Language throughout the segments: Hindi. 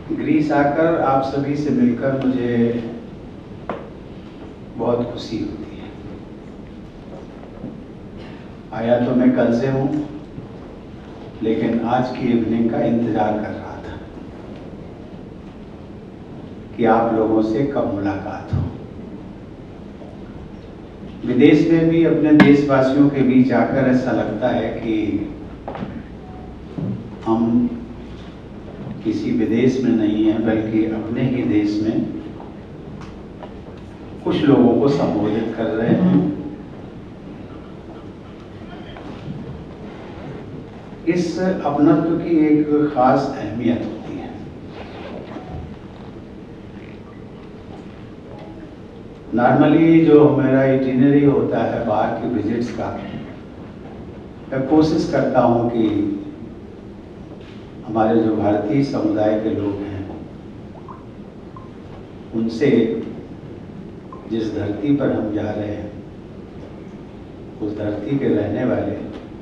ग्रीस आकर आप सभी से मिलकर मुझे बहुत खुशी होती है। आया तो मैं कल से हूँ, लेकिन आज की इवनिंग का इंतजार कर रहा था कि आप लोगों से कब मुलाकात हो। विदेश में भी अपने देशवासियों के बीच आकर ऐसा लगता है कि हम किसी विदेश में नहीं है, बल्कि अपने ही देश में कुछ लोगों को संबोधित कर रहे हैं। इस अपनत्व की एक खास अहमियत होती है। नॉर्मली जो मेरा इटिनरी होता है बाहर की विजिट्स का, मैं कोशिश करता हूं कि हमारे जो भारतीय समुदाय के लोग हैं उनसे जिस धरती पर हम जा रहे हैं, उस धरती के रहने वाले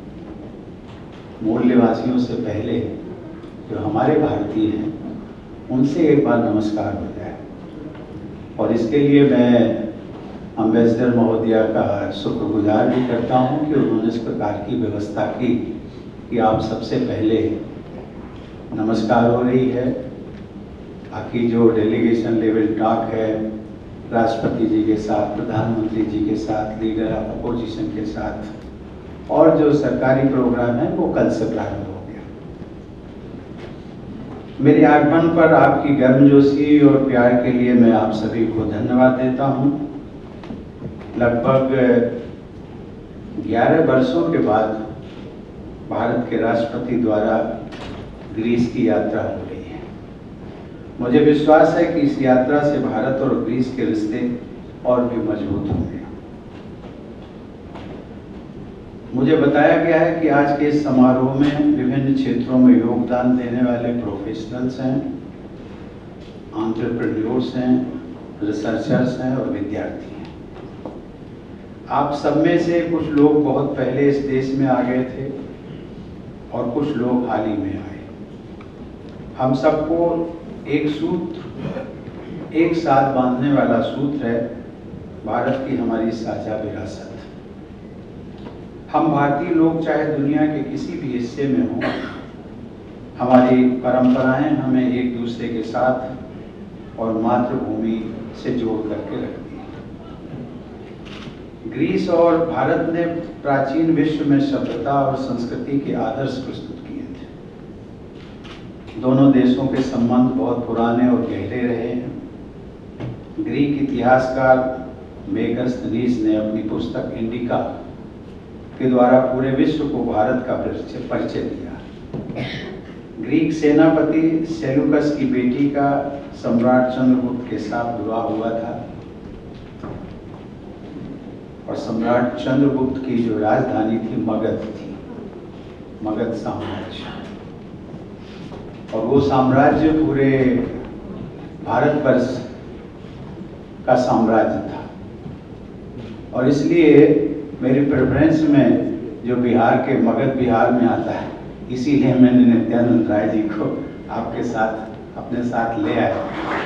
मूल निवासियों से पहले जो हमारे भारतीय हैं उनसे एक बार नमस्कार हो जाए। और इसके लिए मैं अम्बेसडर महोदया का शुक्रगुजार भी करता हूं कि उन्होंने इस प्रकार की व्यवस्था की कि आप सबसे पहले नमस्कार हो रही है। बाकी जो डेलीगेशन लेवल टॉक है राष्ट्रपति जी के साथ, प्रधानमंत्री जी के साथ, लीडर ऑफ अपोजिशन के साथ, और जो सरकारी प्रोग्राम है वो कल से प्रारंभ हो गया। मेरे आगमन पर आपकी गर्मजोशी और प्यार के लिए मैं आप सभी को धन्यवाद देता हूँ। लगभग 11 वर्षों के बाद भारत के राष्ट्रपति द्वारा ग्रीस की यात्रा हो रही है। मुझे विश्वास है कि इस यात्रा से भारत और ग्रीस के रिश्ते और भी मजबूत होंगे। मुझे बताया गया है कि आज के इस समारोह में विभिन्न क्षेत्रों में योगदान देने वाले प्रोफेशनल्स हैं, एंटरप्रेन्योर्स हैं, रिसर्चर्स हैं और विद्यार्थी हैं। आप सब में से कुछ लोग बहुत पहले इस देश में आ गए थे और कुछ लोग हाल ही में आए। हम सबको एक सूत्र, एक साथ बांधने वाला सूत्र है भारत की हमारी साझा विरासत। हम भारतीय लोग चाहे दुनिया के किसी भी हिस्से में हों, हमारी परंपराएं हमें एक दूसरे के साथ और मातृभूमि से जोड़ करके रखती हैं। ग्रीस और भारत ने प्राचीन विश्व में सभ्यता और संस्कृति के आदर्श प्रस्तुत किए थे। दोनों देशों के संबंध बहुत पुराने और गहरे रहे हैं। ग्रीक इतिहासकार मेगस्थनीज ने अपनी पुस्तक इंडिका के द्वारा पूरे विश्व को भारत का परिचय दिया। ग्रीक सेनापति सेल्यूकस की बेटी का सम्राट चंद्रगुप्त के साथ विवाह हुआ था और सम्राट चंद्रगुप्त की जो राजधानी थी मगध थी, मगध साम्राज्य। और वो साम्राज्य पूरे भारतवर्ष का साम्राज्य था। और इसलिए मेरी प्रेफरेंस में जो बिहार के मगध बिहार में आता है, इसीलिए मैंने नित्यानंद राय जी को आपके साथ अपने साथ ले आया।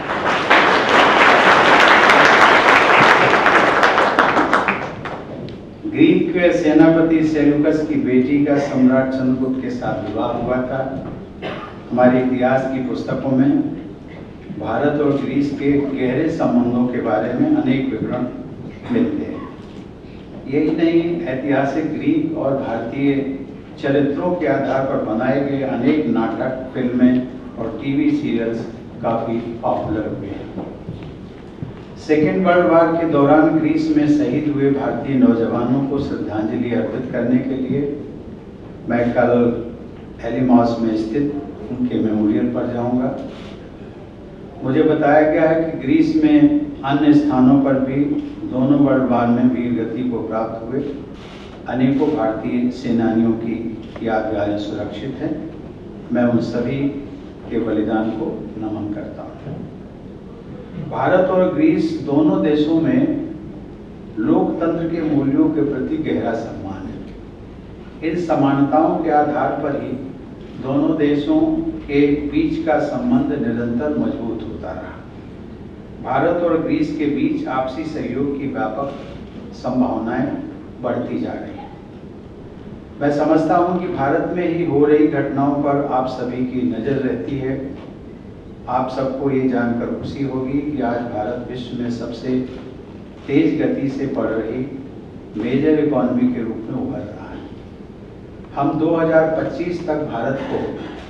ग्रीक सेनापति सेल्यूकस की बेटी का सम्राट चंद्रगुप्त के साथ विवाह हुआ था। हमारे इतिहास की पुस्तकों में भारत और ग्रीस के गहरे संबंधों के बारे में अनेक विवरण मिलते हैं। यही नहीं, ऐतिहासिक ग्रीक और भारतीय चरित्रों के आधार पर बनाए गए अनेक नाटक, फिल्में और टीवी सीरियल्स काफ़ी पॉपुलर हुए हैं। सेकेंड वर्ल्ड वार के दौरान ग्रीस में शहीद हुए भारतीय नौजवानों को श्रद्धांजलि अर्पित करने के लिए मैं कल एलिमॉस में स्थित उनके मेमोरियल पर जाऊंगा। मुझे बताया गया है कि ग्रीस में अन्य स्थानों पर भी दोनों वर्ल्ड वार में वीर गति को प्राप्त हुए अनेकों भारतीय सेनानियों की यादगारें सुरक्षित हैं। मैं उन सभी के बलिदान को नमन करता हूँ। भारत और ग्रीस दोनों देशों में लोकतंत्र के मूल्यों के प्रति गहरा सम्मान है। इन समानताओं के आधार पर ही दोनों देशों के बीच का संबंध निरंतर मजबूत होता रहा। भारत और ग्रीस के बीच आपसी सहयोग की व्यापक संभावनाएं बढ़ती जा रही हैं। मैं समझता हूं कि भारत में ही हो रही घटनाओं पर आप सभी की नज़र रहती है। आप सबको ये जानकर खुशी होगी कि आज भारत विश्व में सबसे तेज गति से बढ़ रही मेजर इकॉनमी के रूप में उभर रहा है। हम 2025 तक भारत को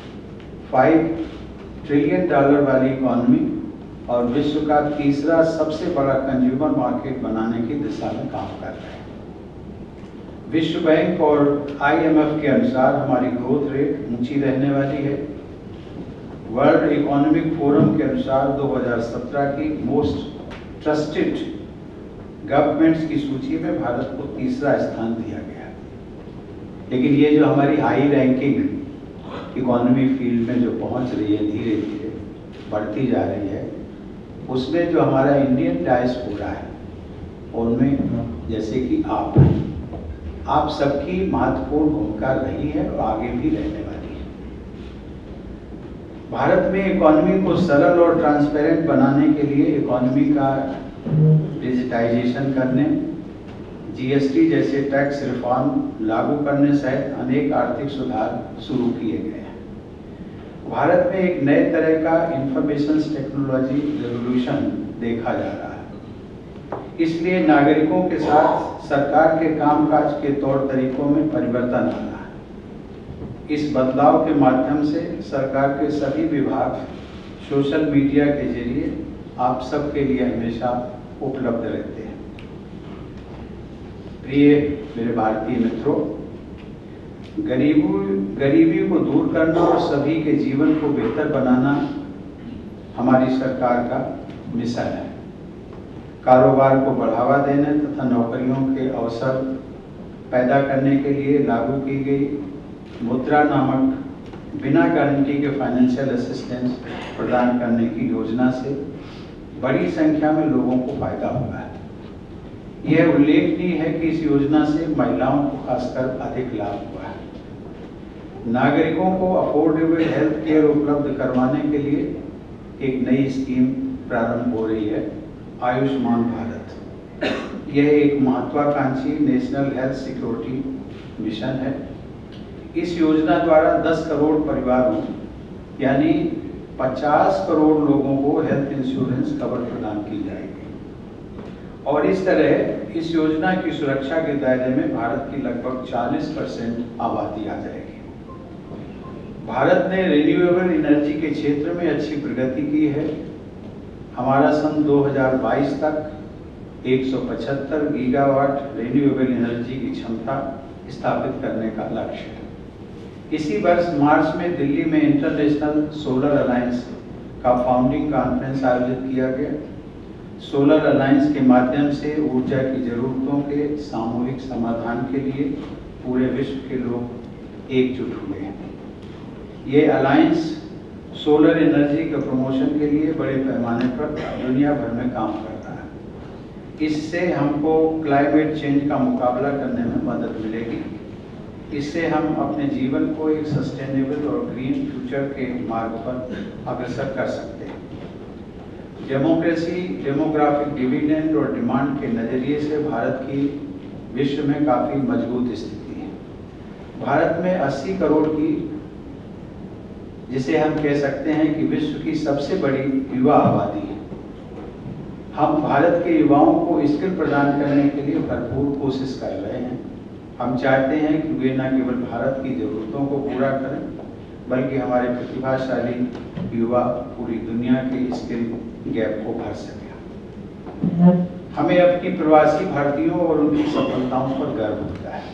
$5 ट्रिलियन वाली इकॉनमी और विश्व का तीसरा सबसे बड़ा कंज्यूमर मार्केट बनाने की दिशा में काम कर रहे हैं। विश्व बैंक और IMF के अनुसार हमारी ग्रोथ रेट ऊंची रहने वाली है। वर्ल्ड इकोनॉमिक फोरम के अनुसार 2017 की मोस्ट ट्रस्टेड गवर्नमेंट्स की सूची में भारत को तीसरा स्थान दिया गया। लेकिन ये जो हमारी हाई रैंकिंग इकोनॉमी फील्ड में जो पहुंच रही है, धीरे धीरे बढ़ती जा रही है, उसमें जो हमारा इंडियन डायस्पोरा है, उनमें जैसे कि आप सबकी महत्वपूर्ण भूमिका रही है और आगे भी रहने वाली है। भारत में इकोनॉमी को सरल और ट्रांसपेरेंट बनाने के लिए इकोनॉमी का डिजिटाइजेशन करने, GST जैसे टैक्स रिफॉर्म लागू करने सहित अनेक आर्थिक सुधार शुरू किए गए हैं। भारत में एक नए तरह का इंफॉर्मेशन टेक्नोलॉजी रेवोल्यूशन देखा जा रहा है। इसलिए नागरिकों के साथ सरकार के कामकाज के तौर तरीकों में परिवर्तन आ रहा है। इस बदलाव के माध्यम से सरकार के सभी विभाग सोशल मीडिया के जरिए आप सबके लिए हमेशा उपलब्ध रहते हैं। प्रिय मेरे भारतीय मित्रों, गरीबी को दूर करना और सभी के जीवन को बेहतर बनाना हमारी सरकार का मिशन है। कारोबार को बढ़ावा देने तथा नौकरियों के अवसर पैदा करने के लिए लागू की गई मुद्रा नामक बिना गारंटी के फाइनेंशियल असिस्टेंस प्रदान करने की योजना से बड़ी संख्या में लोगों को फायदा हुआ है। यह उल्लेखनीय है कि इस योजना से महिलाओं को खासकर अधिक लाभ हुआ है। नागरिकों को अफोर्डेबल हेल्थ केयर उपलब्ध करवाने के लिए एक नई स्कीम प्रारंभ हो रही है, आयुष्मान भारत। यह एक महत्वाकांक्षी नेशनल हेल्थ सिक्योरिटी मिशन है। इस योजना द्वारा 10 करोड़ परिवारों यानी 50 करोड़ लोगों को हेल्थ इंश्योरेंस कवर प्रदान की जाएगी और इस तरह इस योजना की सुरक्षा के दायरे में भारत की लगभग 40% आबादी आ जाएगी। भारत ने रिन्यूएबल एनर्जी के क्षेत्र में अच्छी प्रगति की है। हमारा सन 2022 तक 175 गीगावाट रिन्यूएबल एनर्जी की क्षमता स्थापित करने का लक्ष्य है। इसी वर्ष मार्च में दिल्ली में इंटरनेशनल सोलर अलायंस का फाउंडिंग कॉन्फ्रेंस आयोजित किया गया। सोलर अलायंस के माध्यम से ऊर्जा की जरूरतों के सामूहिक समाधान के लिए पूरे विश्व के लोग एकजुट हुए हैं। ये अलायंस सोलर एनर्जी के प्रमोशन के लिए बड़े पैमाने पर दुनिया भर में काम कर रहा है। इससे हमको क्लाइमेट चेंज का मुकाबला करने में मदद मिलेगी। इससे हम अपने जीवन को एक सस्टेनेबल और ग्रीन फ्यूचर के मार्ग पर अग्रसर कर सकते हैं। डेमोक्रेसी, डेमोग्राफिक डिविडेंड और डिमांड के नज़रिए से भारत की विश्व में काफ़ी मजबूत स्थिति है। भारत में 80 करोड़ की, जिसे हम कह सकते हैं कि विश्व की सबसे बड़ी युवा आबादी है। हम भारत के युवाओं को स्किल प्रदान करने के लिए भरपूर कोशिश कर रहे हैं। हम चाहते हैं कि वे न केवल भारत की ज़रूरतों को पूरा करें, बल्कि हमारे प्रतिभाशाली युवा पूरी दुनिया के स्किल गैप को भर सके। हमें अपनी प्रवासी भारतीयों और उनकी सफलताओं पर गर्व होता है।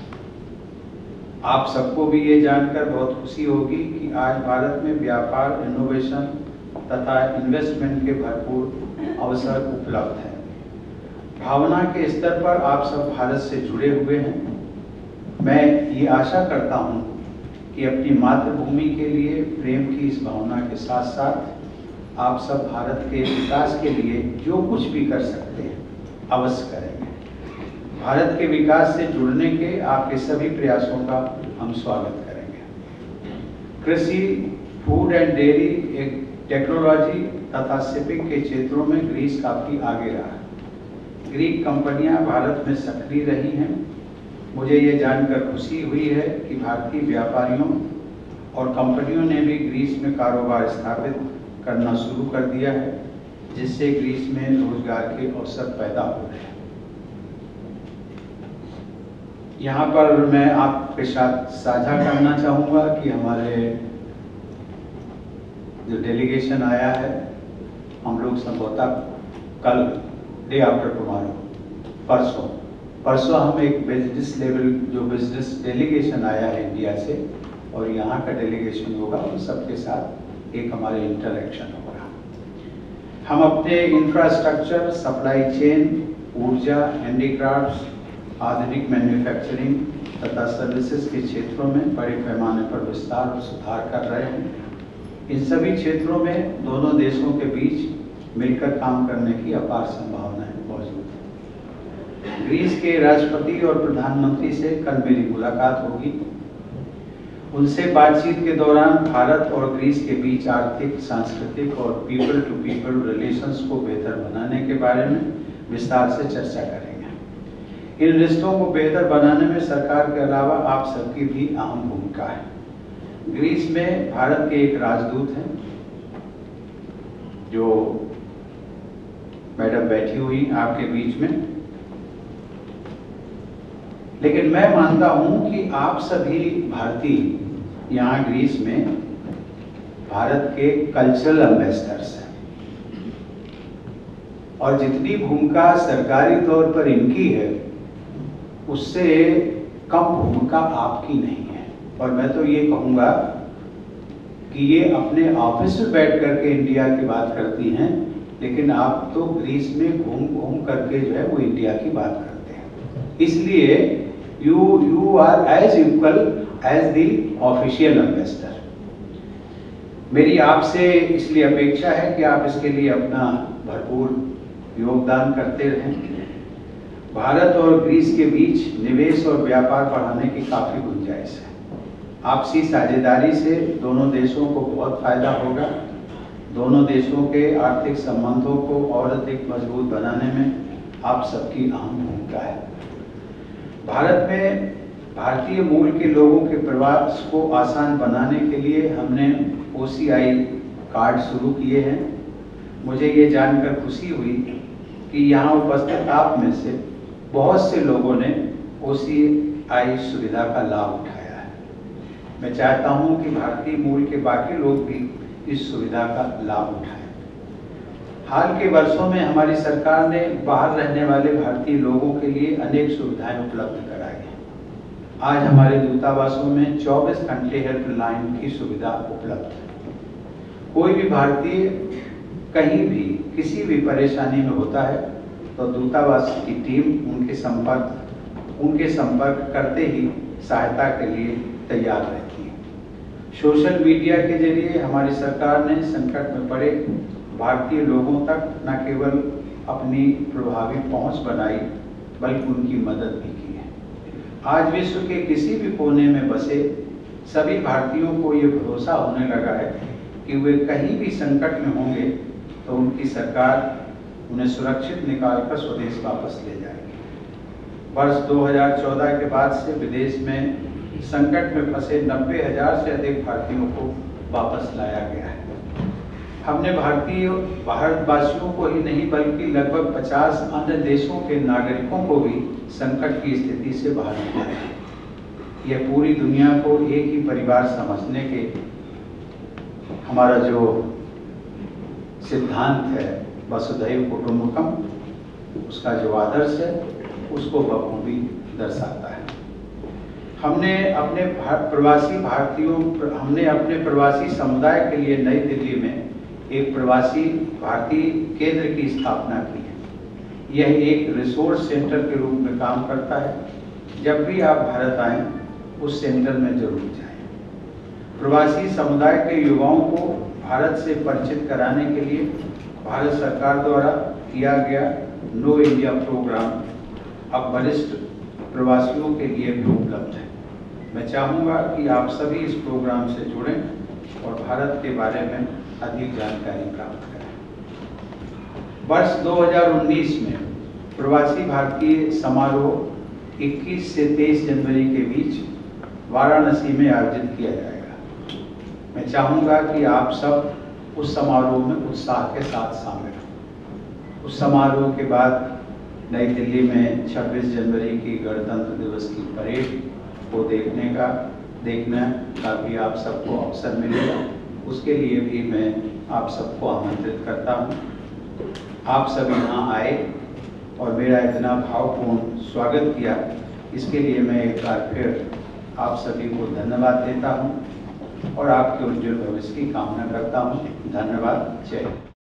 आप सबको भी ये जानकर बहुत खुशी होगी कि आज भारत में व्यापार, इनोवेशन तथा इन्वेस्टमेंट के भरपूर अवसर उपलब्ध हैं। भावना के स्तर पर आप सब भारत से जुड़े हुए हैं। मैं ये आशा करता हूँ कि अपनी मातृभूमि के लिए प्रेम की इस भावना के साथ साथ आप सब भारत के विकास के लिए जो कुछ भी कर सकते हैं अवश्य करेंगे। भारत के विकास से जुड़ने के आपके सभी प्रयासों का हम स्वागत करेंगे। कृषि, फूड एंड डेयरी, एक टेक्नोलॉजी तथा शिपिंग के क्षेत्रों में ग्रीस काफ़ी आगे रहा। ग्रीक कंपनियां भारत में सक्रिय रही हैं। मुझे ये जानकर खुशी हुई है कि भारतीय व्यापारियों और कंपनियों ने भी ग्रीस में कारोबार स्थापित करना शुरू कर दिया है, जिससे ग्रीस में रोजगार के अवसर पैदा हो रहे हैं। यहाँ पर मैं आपके साथ साझा करना चाहूँगा कि हमारे जो डेलीगेशन आया है, हम लोग संभवतः कल डे आफ्टर टुमारो परसों हम एक बिजनेस लेवल जो बिजनेस डेलीगेशन आया है इंडिया से और यहाँ का डेलीगेशन होगा, उन सबके साथ एक हमारे इंटरेक्शन होगा। हम अपने इंफ्रास्ट्रक्चर, सप्लाई चेन, ऊर्जा, हैंडीक्राफ्ट्स, आधुनिक मैन्युफैक्चरिंग तथा सर्विसेज के क्षेत्रों में बड़े पैमाने पर विस्तार और सुधार कर रहे हैं। इन सभी क्षेत्रों में दोनों देशों के बीच मिलकर काम करने की अपार संभावनाएं मौजूद हैं। ग्रीस के राष्ट्रपति और प्रधानमंत्री से कल मेरी मुलाकात होगी। उनसे बातचीत के दौरान भारत और ग्रीस के बीच आर्थिक, सांस्कृतिक और पीपल टू पीपल रिलेशंस को बेहतर बनाने के बारे में विस्तार से चर्चा करेंगे। इन रिश्तों को बेहतर बनाने में सरकार के अलावा आप सबकी भी अहम भूमिका है। ग्रीस में भारत के एक राजदूत हैं जो मैडम बैठी हुई आपके बीच में, लेकिन मैं मानता हूं कि आप सभी भारतीय यहाँ ग्रीस में भारत के कल्चरल एम्बेसडर्स हैं और जितनी भूमिका सरकारी तौर पर इनकी है उससे कम भूमिका आपकी नहीं है। और मैं तो ये कहूँगा कि ये अपने ऑफिस में बैठ करके इंडिया की बात करती हैं, लेकिन आप तो ग्रीस में घूम घूम करके जो है वो इंडिया की बात करते हैं। इसलिए you are as equal as the official ambassador. मेरी आपसे इसलिए अपेक्षा है कि आप इसके लिए अपना भरपूर योगदान करते रहें। भारत और ग्रीस के बीच निवेश और व्यापार बढ़ाने की काफ़ी गुंजाइश है। आपसी साझेदारी से दोनों देशों को बहुत फायदा होगा। दोनों देशों के आर्थिक संबंधों को और अधिक मजबूत बनाने में आप सबकी अहम भूमिका है। भारत में भारतीय मूल के लोगों के प्रवास को आसान बनाने के लिए हमने OCI कार्ड शुरू किए हैं। मुझे ये जानकर खुशी हुई कि यहाँ उपस्थित आप में से बहुत से लोगों ने OCI सुविधा का लाभ उठाया है। मैं चाहता हूँ कि भारतीय मूल के बाकी लोग भी इस सुविधा का लाभ उठाएं। हाल के वर्षों में हमारी सरकार ने बाहर रहने वाले भारतीय लोगों के लिए अनेक सुविधाएं उपलब्ध कराई हैं। आज हमारे दूतावासों में 24 घंटे हेल्पलाइन की सुविधा उपलब्ध है। कोई भी भारतीय कहीं भी किसी भी परेशानी में होता है तो दूतावास की टीम उनके संपर्क करते ही सहायता के लिए तैयार रहती है। सोशल मीडिया के जरिए हमारी सरकार ने संकट में पड़े भारतीय लोगों तक न केवल अपनी प्रभावी पहुंच बनाई बल्कि उनकी मदद भी की है। आज विश्व के किसी भी कोने में बसे सभी भारतीयों को ये भरोसा होने लगा है कि वे कहीं भी संकट में होंगे तो उनकी सरकार उन्हें सुरक्षित निकालकर स्वदेश वापस ले जाएगी। वर्ष 2014 के बाद से विदेश में संकट में फंसे 90,000 से अधिक भारतीयों को वापस लाया गया है। हमने भारतवासियों को ही नहीं बल्कि लगभग 50 अन्य देशों के नागरिकों को भी संकट की स्थिति से बाहर निकाला है। यह पूरी दुनिया को एक ही परिवार समझने के हमारा जो सिद्धांत है वसुधैव कुटुंबकम, उसका जो आदर्श है उसको बखूबी दर्शाता है। हमने अपने प्रवासी समुदाय के लिए नई दिल्ली में एक प्रवासी भारतीय केंद्र की स्थापना की है। यह एक रिसोर्स सेंटर के रूप में काम करता है। जब भी आप भारत आएं उस सेंटर में जरूर जाएं। प्रवासी समुदाय के युवाओं को भारत से परिचित कराने के लिए भारत सरकार द्वारा किया गया नो इंडिया प्रोग्राम अब वरिष्ठ प्रवासियों के लिए भी उपलब्ध है। मैं चाहूँगा कि आप सभी इस प्रोग्राम से जुड़ें और भारत के बारे में अधिक जानकारी प्राप्त करें। वर्ष 2019 में प्रवासी भारतीय समारोह 21 से 23 जनवरी के बीच वाराणसी में आयोजित किया जाएगा। मैं चाहूँगा कि आप सब उस समारोह में उत्साह के साथ शामिल हों। उस समारोह के बाद नई दिल्ली में 26 जनवरी की गणतंत्र दिवस की परेड को देखने का भी आप सबको अवसर मिलेगा। उसके लिए भी मैं आप सबको आमंत्रित करता हूँ। आप सब यहाँ आए और मेरा इतना भावपूर्ण स्वागत किया, इसके लिए मैं एक बार फिर आप सभी को धन्यवाद देता हूँ और आपके उज्जवल भविष्य की कामना करता हूँ। धन्यवाद। जय हिंद।